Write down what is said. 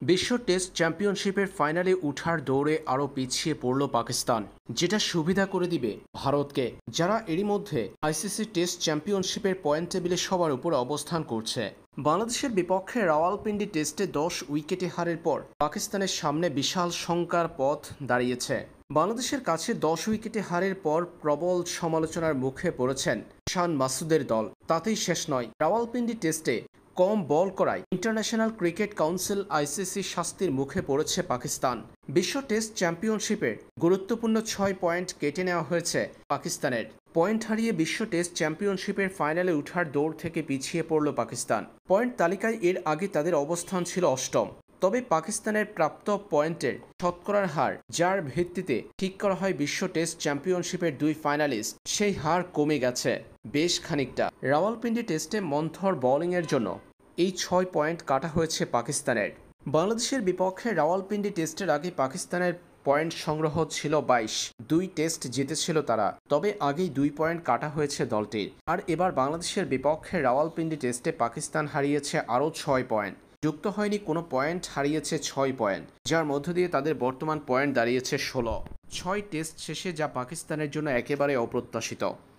বিশ্ব টেস্ট চ্যাম্পিয়নশিপের ফাইনালে উঠার দৌড়ে আরও পিছিয়ে পড়ল পাকিস্তান, যেটা সুবিধা করে দিবে ভারতকে, যারা এরই মধ্যে আইসিসি টেস্ট চ্যাম্পিয়নশিপের পয়েন্ট টেবিলে সবার উপর অবস্থান করছে। বাংলাদেশের বিপক্ষে রাওয়ালপিন্ডি টেস্টে 10 উইকেটে হারের পর পাকিস্তানের সামনে বিশাল শঙ্কার পথ দাঁড়িয়েছে। বাংলাদেশের কাছে 10 উইকেটে হারের পর প্রবল সমালোচনার মুখে পড়েছেন শান মাসুদের দল। তাতেই শেষ নয়, রাওয়ালপিন্ডি টেস্টে কম বল করায় ইন্টারন্যাশনাল ক্রিকেট কাউন্সিল আইসিসি শাস্তির মুখে পড়েছে পাকিস্তান। বিশ্ব টেস্ট চ্যাম্পিয়নশিপের গুরুত্বপূর্ণ 6 পয়েন্ট কেটে নেওয়া হয়েছে পাকিস্তানের। পয়েন্ট হারিয়ে বিশ্ব টেস্ট চ্যাম্পিয়নশিপের ফাইনালে ওঠার দৌড় থেকে পিছিয়ে পড়ল পাকিস্তান। পয়েন্ট তালিকায় এর আগে তাদের অবস্থান ছিল অষ্টম। তবে পাকিস্তানের প্রাপ্ত পয়েন্টের শতকরার হার, যার ভিত্তিতে ঠিক করা হয় বিশ্ব টেস্ট চ্যাম্পিয়নশিপের 2 ফাইনালিস্ট, সেই হার কমে গেছে বেশ খানিকটা। রাওয়ালপিন্ডি টেস্টে মন্থর বোলিংয়ের জন্য এই 6 পয়েন্ট কাটা হয়েছে পাকিস্তানের। বাংলাদেশের বিপক্ষে রাওয়ালপিন্ডি টেস্টের আগে পাকিস্তানের পয়েন্ট সংগ্রহ ছিল 22। 2 টেস্ট জিতেছিল তারা, তবে আগেই 2 পয়েন্ট কাটা হয়েছে দলটির। আর এবার বাংলাদেশের বিপক্ষে রাওয়ালপিন্ডি টেস্টে পাকিস্তান হারিয়েছে আরও 6 পয়েন্ট। যুক্ত হয়নি কোনো পয়েন্ট, হারিয়েছে 6 পয়েন্ট, যার মধ্য দিয়ে তাদের বর্তমান পয়েন্ট দাঁড়িয়েছে 16। 6 টেস্ট শেষে, যা পাকিস্তানের জন্য একেবারে অপ্রত্যাশিত।